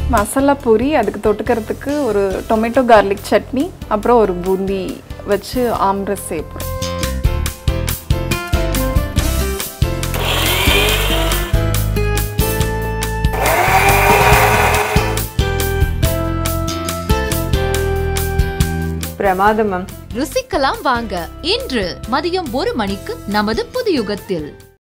மசாலா பூரி, அதுக்கு தொட்டுக்கிறதுக்கு ஒரு டொமேட்டோ கார்லிக் சட்னி, அப்புறம் ஒரு பூந்தி வச்சு ஆம்ரஸ் சேர்ப்போம். பிரமாதம். ருசிக்கலாம் வாங்க. இன்று மதியம் 1 மணிக்கு நமது புதுயுகத்தில்.